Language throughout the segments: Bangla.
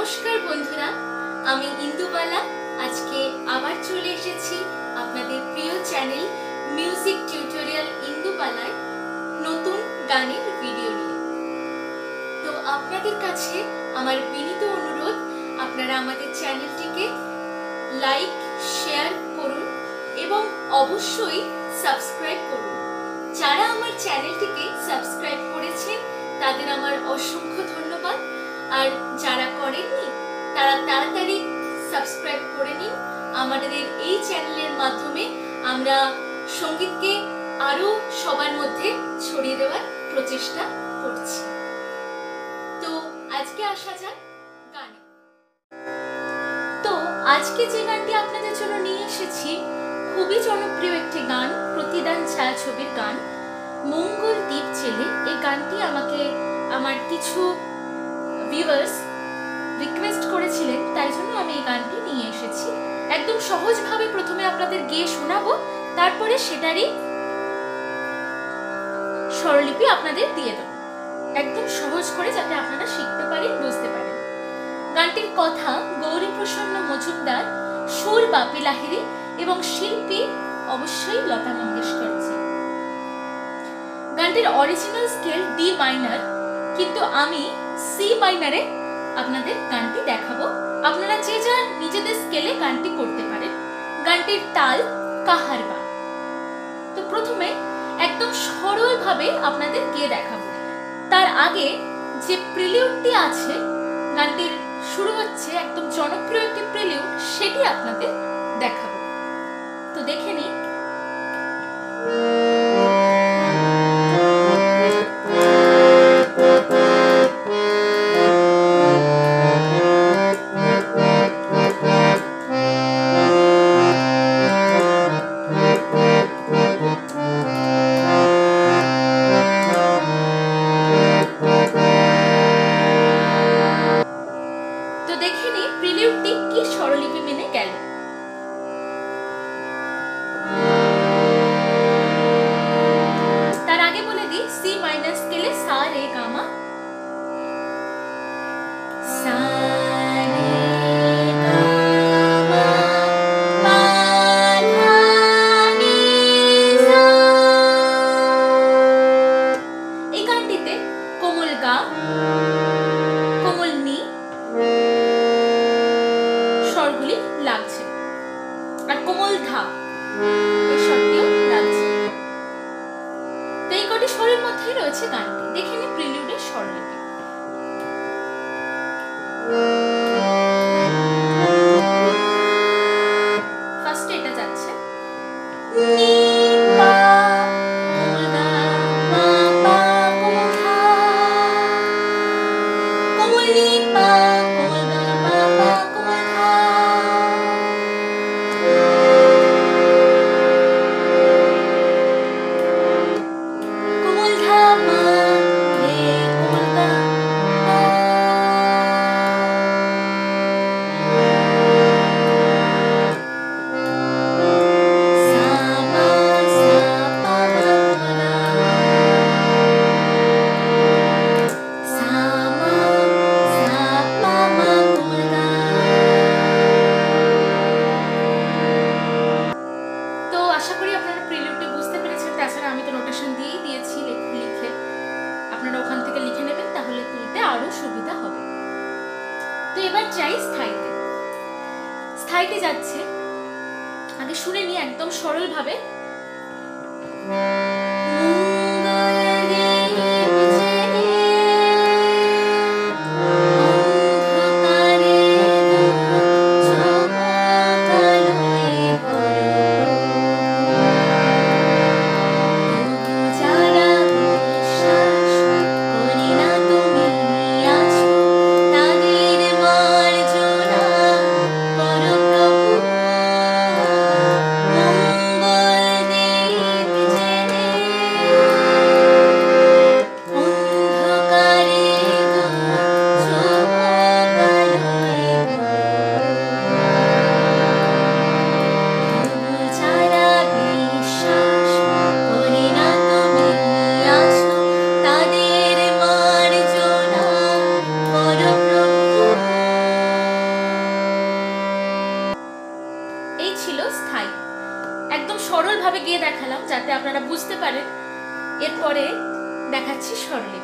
নমস্কার বন্ধুরা, আমি ইন্দুবালা। আজকে আবার চলে এসেছি আপনাদের প্রিয় চ্যানেল মিউজিক টিউটোরিয়াল ইন্দুবালায় নতুন গানের ভিডিও নিয়ে। তো আপনাদের কাছে আমার বিনীত অনুরোধ, আপনারা আমাদের চ্যানেলটিকে লাইক শেয়ার করুন এবং অবশ্যই সাবস্ক্রাইব করুন। যারা আমার চ্যানেলটিকে সাবস্ক্রাইব করেছেন তাদের আমার অসংখ্য ধন্যবাদ, আর যারা করেননি তারা তাড়াতাড়ি সাবস্ক্রাইব করে নিন। আমাদের এই চ্যানেলের মাধ্যমে আমরা সঙ্গীতকে আরো সবার মধ্যে ছড়িয়ে দেওয়ার প্রচেষ্টা করছি। তো আজকে আসা যাক গানে। তো আজকে যে গানটি আপনাদের জন্য নিয়ে এসেছি খুবই জনপ্রিয় একটি গান, প্রতিদান ছায়াছবির গান, মঙ্গল দ্বীপ জেলে। এই গানটি আমাকে আমার কিছু ভিউয়ার্স রিকোয়েস্ট করেছিলেন, তাই জন্য আমি এই গানটি নিয়ে এসেছি। একদম সহজভাবে প্রথমে আপনাদের গেয়ে শোনাবো, তারপরে সেটারই স্বরলিপি আপনাদের দিয়ে দেবো, একদম সহজ করে, যাতে আপনারা শিখতে পারেন, বুঝতে পারেন। গানটির কথা গৌরী প্রসন্ন মজুমদার, সুর বাপি লাহিড়ী এবং শিল্পী অবশ্যই লতা মঙ্গেশকর জি। গানটির অরিজিনাল স্কেল ডি মাইনর, কিন্তু আমি সি মাইনারে আপনাদের গানটি দেখাবো। আপনারা যে যার নিজেদের স্কেলে গানটি করতে পারেন। গানটির তাল কাহারবা। তো প্রথমে একদম সরলভাবে আপনাদের গিয়ে দেখাবো। তার আগে যে প্রিলিউডটি আছে, গানটির শুরু হচ্ছে একদম জনপ্রিয় একটি প্রিলিউড, সেটি আপনাদের দেখাবো। তো দেখে নিই। প্রিলিউডটি কি স্বরলিপি মেনে গেল। তার আগে বলে দিই, সি মাইনর স্কেলে সা রে গা মা, সা রে গা মা পা ধা নি সা। এই গানটিতে কোমল গা, কোমল নি স্বরগুলি লাগছে, আর কোমল ধা এই স্বরটিও লাগছে। তো এই কটি স্বরের মধ্যেই রয়েছে গানটি। দেখে নিই প্রিলিউডের স্বরলিপি। ফার্স্টে এটা যাচ্ছে নি পা কোমল গা মা পা কোমল ধা, কোমল নি পা কোমল গা মা পা কোমল ধা, কোমল ধা মা রে কোমল গা পা, সা মা সা পা মা কোমল গা, সা মা সা পা মা কোমল গা। তো আশা করি আপনারা প্রিলিউডটি বুঝতে পেরেছেন। তাছাড়া আমি তো নোটেশন দিয়েই দিয়েছি লিখে, আপনারা ওখান থেকে লিখে নেবেন, তাহলে তুলতে আরো সুবিধা হবে। তো এবার যাই স্থায়ীতে। স্থায়ীতে যাচ্ছে, আগে শুনে নিই একদম সরল ভাবে। মঙ্গল ভাবে গিয়ে দেখালাম যাতে আপনারা বুঝতে পারেন। এরপরে দেখাচ্ছি স্বরলিপি।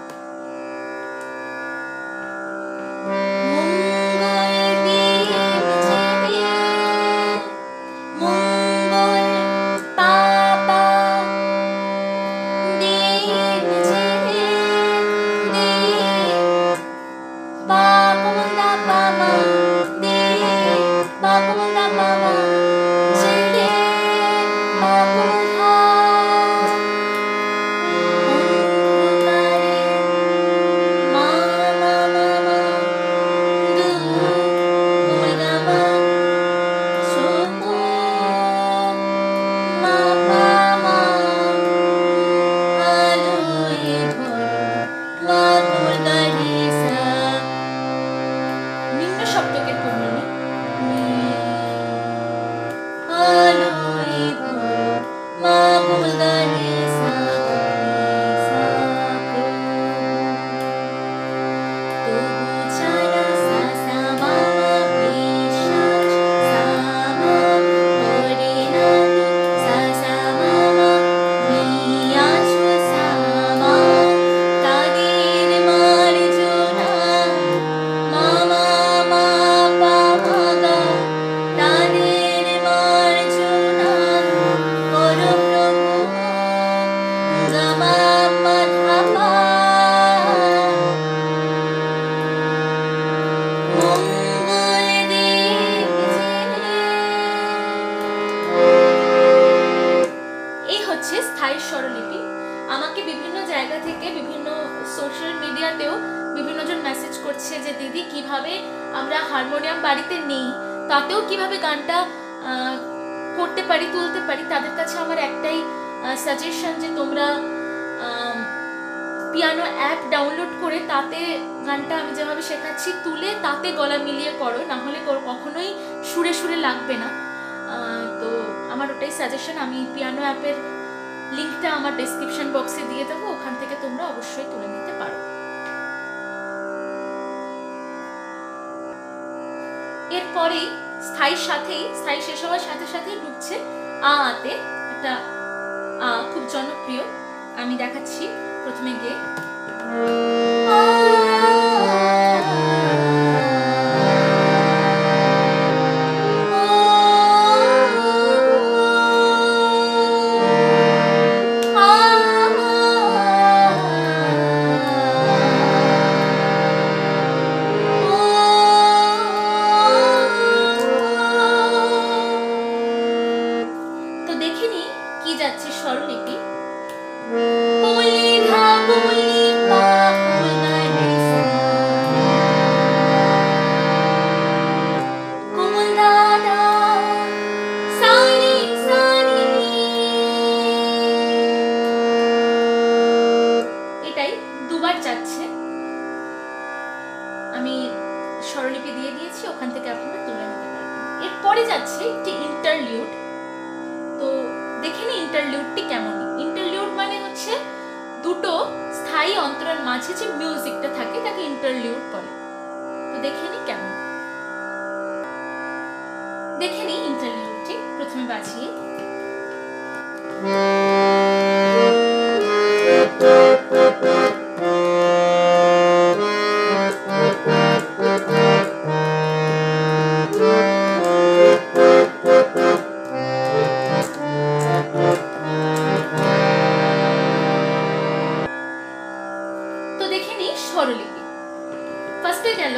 স্থায়ী স্বরলিপি। আমাকে বিভিন্ন জায়গা থেকে, বিভিন্ন সোশ্যাল মিডিয়াতেও বিভিন্ন জন মেসেজ করছে যে দিদি কিভাবে আমরা হারমোনিয়াম বাড়িতে নেই, তাতেও কিভাবে গানটা করতে পারি, তুলতে পারি। তাদের কাছে আমার একটাই সাজেশন যে তোমরা পিয়ানো অ্যাপ ডাউনলোড করে তাতে গানটা আমি যেভাবে শেখাচ্ছি তুলে তাতে গলা মিলিয়ে করো, না হলে কখনোই সুরে সুরে লাগবে না। তো আমার ওটাই সাজেশন। আমি পিয়ানো অ্যাপের লিঙ্কটা আমার ডেসক্রিপশন বক্সে দিয়ে দেবো, ওখান থেকে তোমরা অবশ্যই তুলে নিতে পারো। এরপরেই স্থায়ী শেষ হওয়ার সাথে সাথেই ঢুকছে আতে, একটা খুব জনপ্রিয়। আমি দেখাচ্ছি প্রথমে গিয়ে স্বরলিপি। এটাই দুবার যাচ্ছে, আমি স্বরলিপি দিয়ে দিয়েছি, ওখান থেকে আপনারা তুলে নিতে পারবেন। এরপরে যাচ্ছে একটি ইন্টারলিউড। তো দেখে নি ইন্টারলিউডটি কেমন। ইন্টারলিউড মানে হচ্ছে দুটো স্থায়ী অন্তরার মাঝে যে মিউজিকটা থাকে তাকে ইন্টারলিউড বলে। তো দেখে নি কেমন, দেখে নি ইন্টারলিউডটি প্রথমে বাজিয়ে। স্বরলিপি ফার্স্টে গেল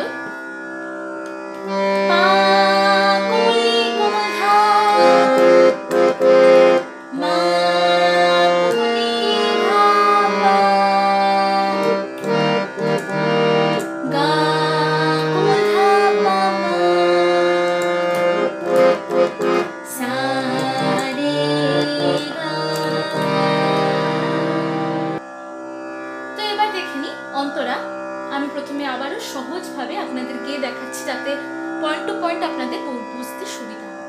অন্তরা। আমি প্রথমে আবারও সহজভাবে আপনাদের গিয়ে দেখাচ্ছি যাতে পয়েন্ট টু পয়েন্ট আপনাদের বুঝতে সুবিধা হয়।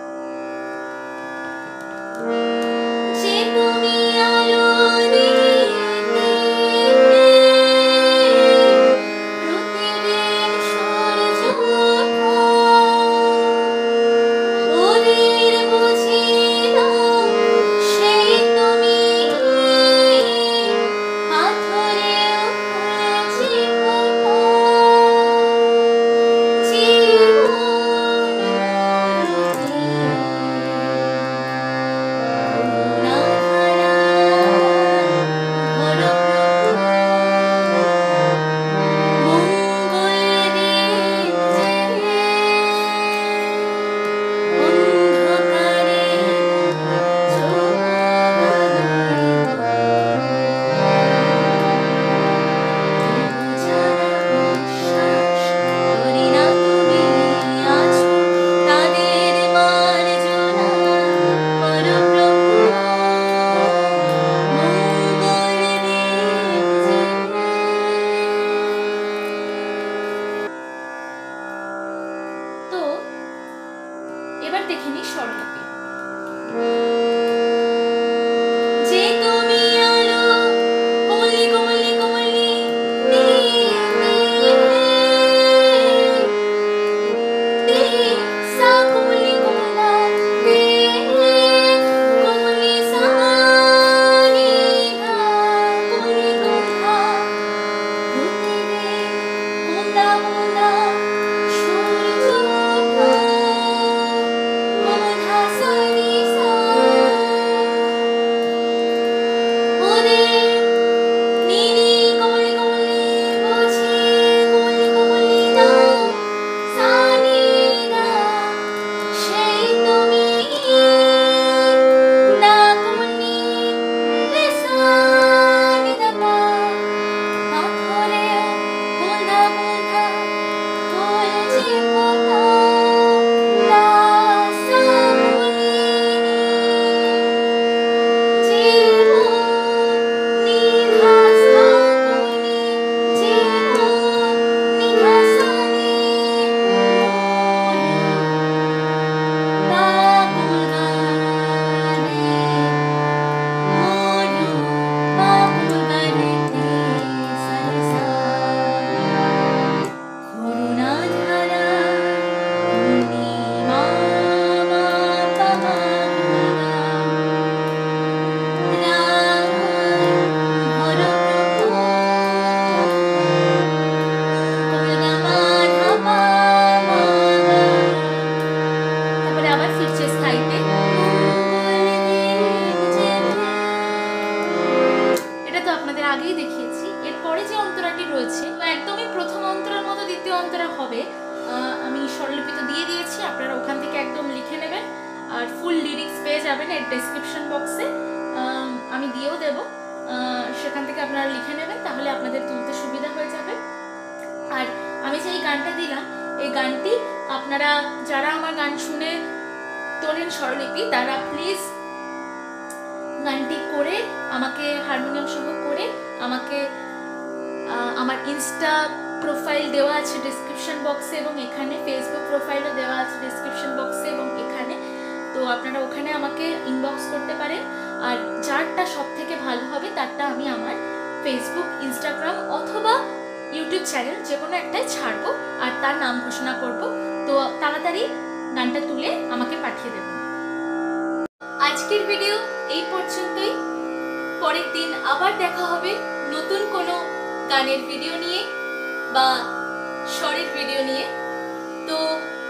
দেখে নিই স্বরলিপি। আগেই দেখিয়েছি। এরপরে যে অন্তরাটি রয়েছে একদমই প্রথম অন্তরার মতো দ্বিতীয় অন্তরা হবে। আমি স্বরলিপি তো দিয়ে দিয়েছি, আপনারা ওখান থেকে একদম লিখে নেবেন আর ফুল লিরিক্স পেয়ে যাবেন এর ডেসক্রিপশন বক্সে, আমি দিয়েও দেব, সেখান থেকে আপনারা লিখে নেবেন, তাহলে আপনাদের তুলতে সুবিধা হয়ে যাবে। আর আমি যে এই গানটা দিলাম, এই গানটি আপনারা যারা আমার গান শুনে তোলেন স্বরলিপি, তারা প্লিজ গানটি করে আমাকে হারমোনিয়াম সহ করে আমাকে আমার ইনস্টা প্রোফাইল দেওয়া আছে ডেসক্রিপশন বক্সে এবং এখানে ফেসবুক প্রোফাইলও দেওয়া আছে ডেসক্রিপশন বক্সে এবং এখানে, তো আপনারা ওখানে আমাকে ইনবক্স করতে পারেন। আর যারটা সব থেকে ভালো হবে তারটা আমি আমার ফেসবুক, ইনস্টাগ্রাম অথবা ইউটিউব চ্যানেল যে কোনো একটাই ছাড়বো আর তার নাম ঘোষণা করব। তো তাড়াতাড়ি গানটা তুলে আমাকে পাঠিয়ে দেবেন। আজকের ভিডিও এই পর্যন্তই। পরের দিন আবার দেখা হবে নতুন কোনো গানের ভিডিও নিয়ে বা স্বরের ভিডিও নিয়ে। তো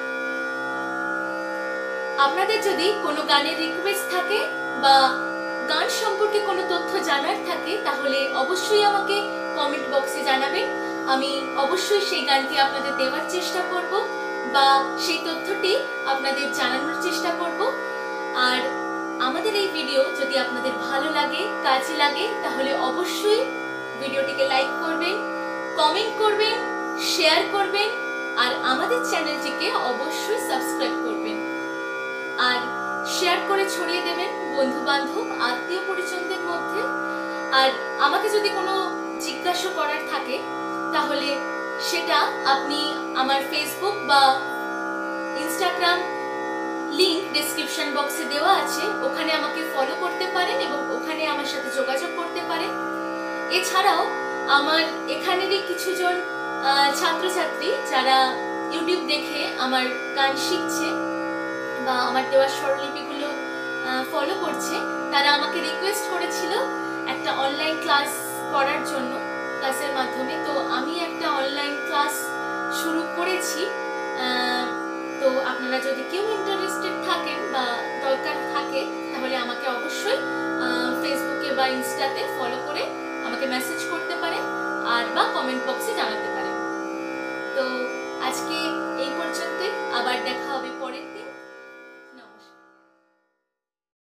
আপনাদের যদি কোনো গানের রিকোয়েস্ট থাকে বা গান সম্পর্কে কোনো তথ্য জানার থাকে তাহলে অবশ্যই আমাকে কমেন্ট বক্সে জানাবেন। আমি অবশ্যই সেই গানটি আপনাদের দেওয়ার চেষ্টা করব বা সেই তথ্যটি আপনাদের জানানোর চেষ্টা করব। আর আমাদের এই ভিডিও যদি আপনাদের ভালো লাগে, কাজে লাগে, তাহলে অবশ্যই ভিডিওটিকে লাইক করবেন, কমেন্ট করবেন, শেয়ার করবেন আর আমাদের চ্যানেলটিকে অবশ্যই সাবস্ক্রাইব করবেন। আর শেয়ার করে ছড়িয়ে দেবেন বন্ধু বান্ধব, আত্মীয় পরিজনদের মধ্যে। আর আমাকে যদি কোনো জিজ্ঞাসা করার থাকে তাহলে সেটা আপনি আমার ফেসবুক বা ইনস্টাগ্রাম লিংক ডেসক্রিপশন বক্সে দেওয়া আছে, ওখানে আমাকে ফলো করতে পারেন এবং ওখানে আমার সাথে যোগাযোগ করতে পারেন। এছাড়াও আমার এখানেরই কিছুজন ছাত্রছাত্রী যারা ইউটিউব দেখে আমার গান শিখছে বা আমার দেওয়া স্বরলিপিগুলো ফলো করছে, তারা আমাকে রিকোয়েস্ট করেছিল একটা অনলাইন ক্লাস করার জন্য, ক্লাসের মাধ্যমে। তো আমি একটা অনলাইন ক্লাস শুরু করেছি। তো আপনারা যদি কেউ ইন্টারেস্টেড থাকেন বা দরকার থাকে তাহলে আমাকে অবশ্যই ফেসবুকে বা ইনস্টাতে ফলো করে আমাকে মেসেজ করতে পারেন আর বা কমেন্ট বক্সে জানাতে পারেন। তো আজকে এই পর্যন্তই, আবার দেখা হবে পরের দিন।